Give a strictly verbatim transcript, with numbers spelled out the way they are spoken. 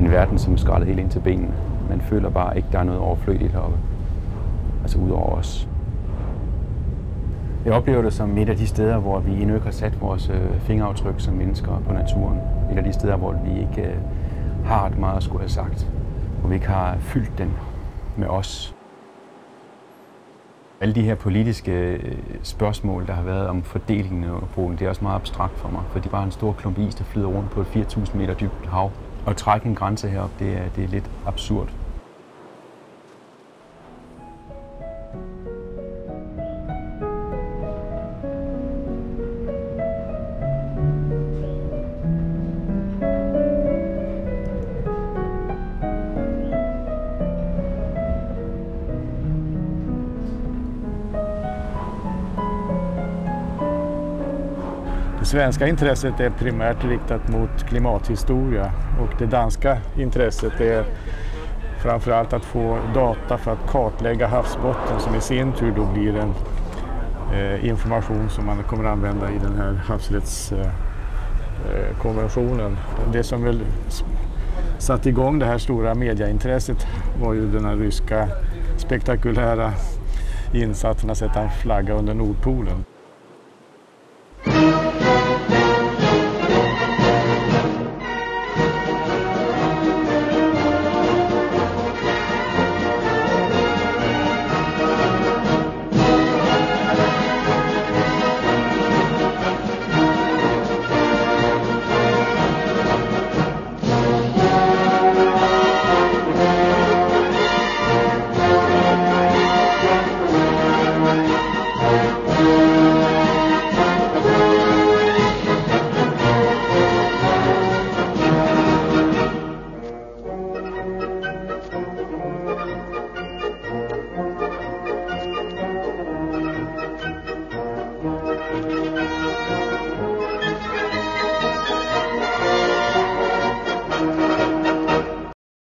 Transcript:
en verden, som er skrællet helt ind til benene. Man føler bare ikke, der er noget overflødigt heroppe. Altså ud over os. Jeg oplever det som et af de steder, hvor vi endnu ikke har sat vores fingeraftryk som mennesker på naturen. Et af de steder, hvor vi ikke har et meget at skulle have sagt. Hvor vi ikke har fyldt den med os. Alle de her politiske spørgsmål, der har været om fordelingen af Polen, det er også meget abstrakt for mig. For det er bare en stor klump is, der flyder rundt på et fire tusind meter dybt hav. Og trække en grænse herop, det er, det er lidt absurd. Det svenska intresset är primärt riktat mot klimathistoria och det danska intresset är framförallt att få data för att kartlägga havsbotten som i sin tur då blir en eh, information som man kommer att använda i den här havsrättskonventionen. Eh, det som väl satt igång det här stora mediaintresset var ju den här ryska spektakulära insatsen att sätta en flagga under Nordpolen.